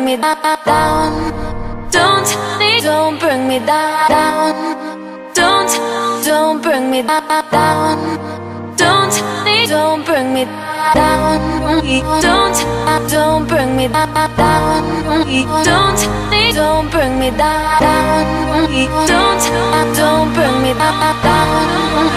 me down. Don't bring me down. Don't bring me down. Don't bring me down. Don't bring me down. Don't bring me down. Don't bring me down.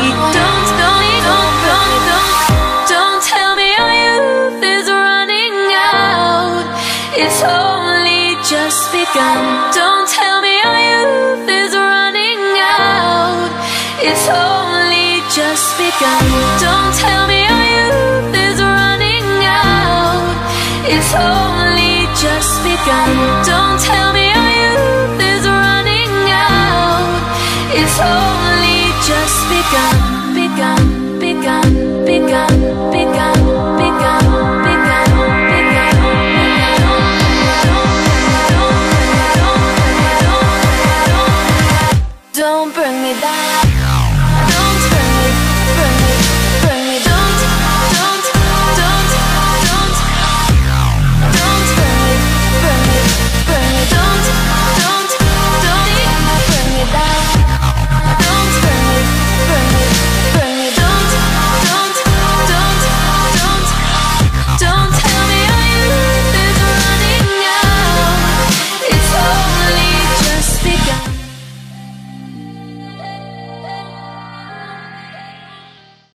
Don't tell me our youth is running out. It's only just begun. Don't tell me our youth is running out. It's only just begun. Don't tell me